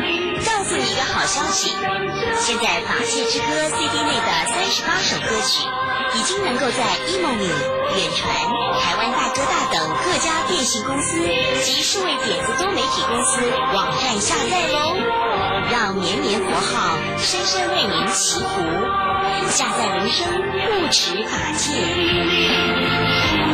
告诉你一个好消息，现在《法界之歌》CD 内的38首歌曲已经能够在 eMoney、远传、台湾大哥大等各家电信公司及数位点子多媒体公司网站下载喽，让绵绵佛号深深为您祈福，下载人生不止法界。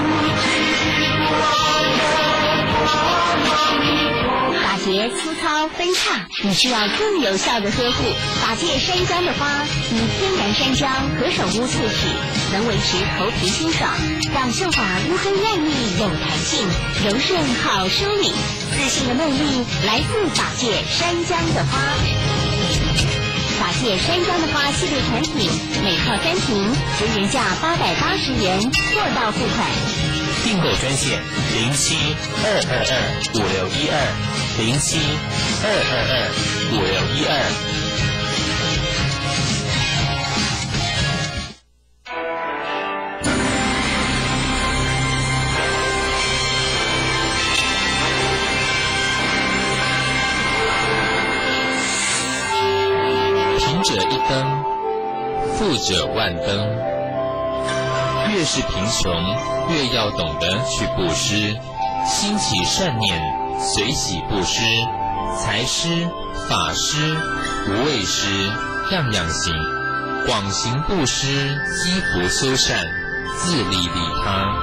法界粗糙分叉，你需要更有效的呵护。法界山姜的花以天然山姜何首乌萃取，能维持头皮清爽，让秀发乌黑亮丽有弹性，柔顺好梳理。自信的魅力来自法界山姜的花。法界山姜的花系列产品，每套3瓶，原价880元，货到付款。 订购专线07-222-5612，07-222-5612。贫者一灯，富者万灯。越是贫穷，越要懂得去布施，兴起善念，随喜布施，财施、法施、无畏施，样样行，广行布施，积福修善，自利利他。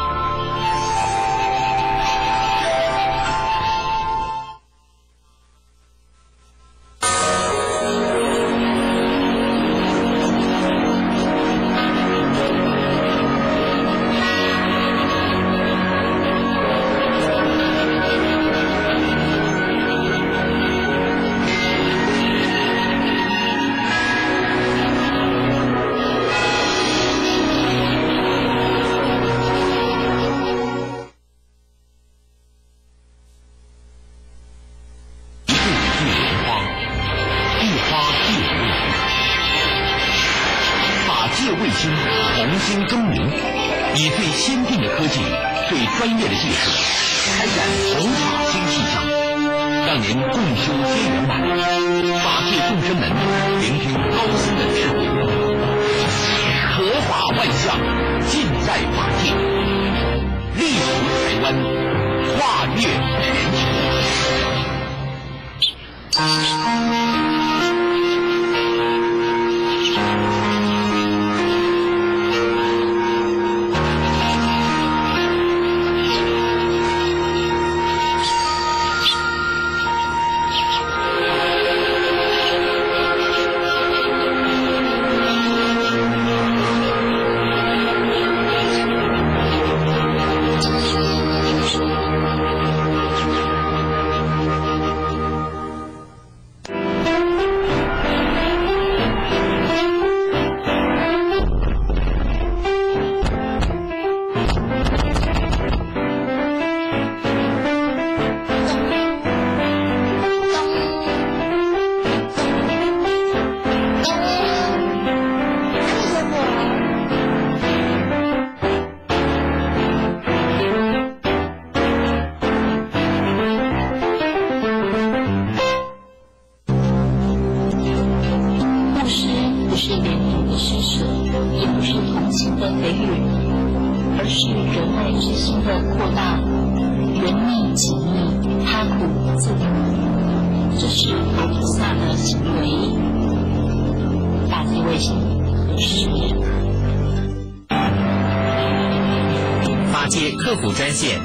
客服专线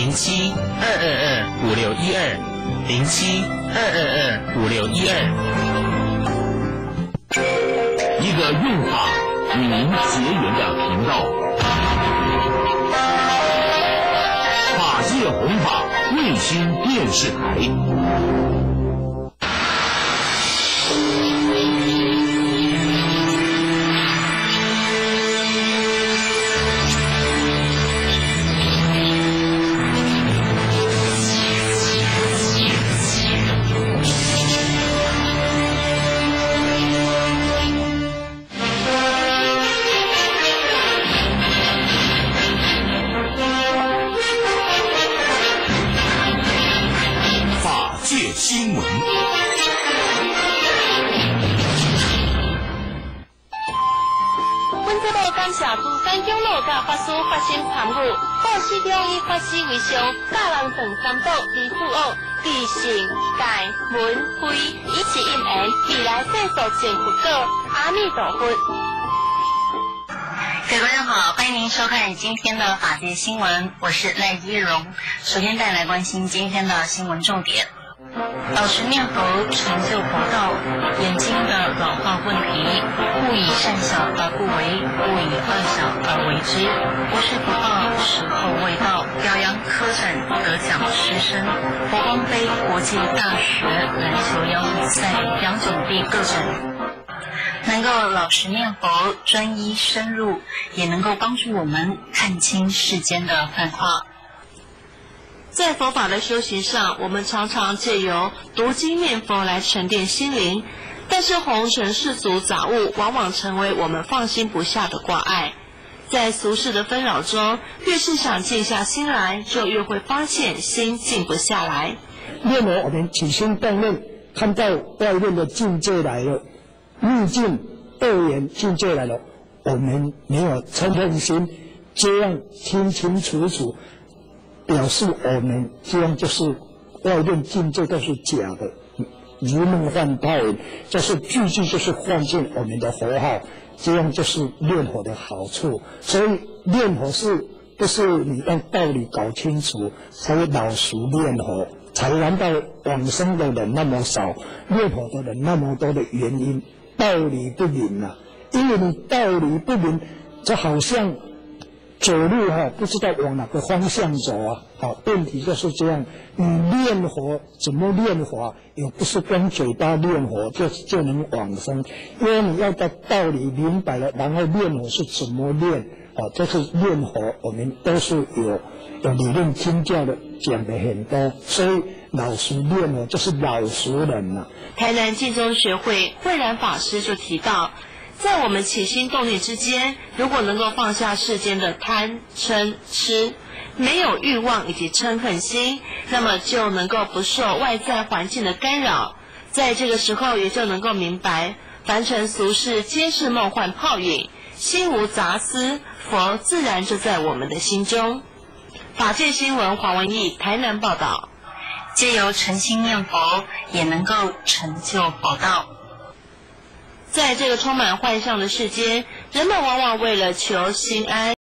07-222-5612，07-222-5612。一个用法与您结缘的频道，法界弘法卫星电视台。新感谢竹山长老甲法师发心参与，报喜中以法师为上，教人长三宝离富翁，地性界文慧，以此因缘，未来世俗成佛果。阿弥陀佛。 各位观众好，欢迎您收看今天的法界新闻，我是赖依荣。首先带来关心今天的新闻重点。老实念佛，成就佛道。眼睛的老化问题，勿以善小而不为，勿以恶小而为之。不是不报，时候未到。表扬科展得奖师生，佛光杯国际大学篮球腰比赛两种地各展。能够老实念佛，专一深入，也能够帮助我们看清世间的幻化。 在佛法的修行上，我们常常借由读经念佛来沉淀心灵，但是红尘世俗杂物往往成为我们放心不下的挂碍。在俗世的纷扰中，越是想静下心来，就越会发现心静不下来。 念佛，我们起心动念，看到外面的境界来了，逆境恶缘境界来了，我们没有嗔恨心，这样清清楚楚表示我们这样就是外面境界都是假的，如梦幻泡影，就是句句就是幻进我们的佛号，这样就是念佛的好处。所以念佛是不是你让道理搞清楚才会老熟念佛，才难道往生的人那么少，念佛的人那么多的原因，道理不明啊。因为你道理不明，就好像走路不知道往哪个方向走啊。问题就是这样。你念佛怎么念佛也不是光嘴巴念佛就能往生，因为你要把道理明白了，然后念佛是怎么念这是念佛，我们都是有理论经教的讲的很多，所以老实念佛就是老实人啊。 台南净宗学会慧然法师就提到，在我们起心动念之间，如果能够放下世间的贪嗔痴，没有欲望以及嗔恨心，那么就能够不受外在环境的干扰。在这个时候也就能够明白，凡尘俗世皆是梦幻泡影，心无杂思，佛自然就在我们的心中。法界新闻黄文义台南报道。 借由诚心念佛，也能够成就佛道。在这个充满幻象的世间，人们往往为了求心安，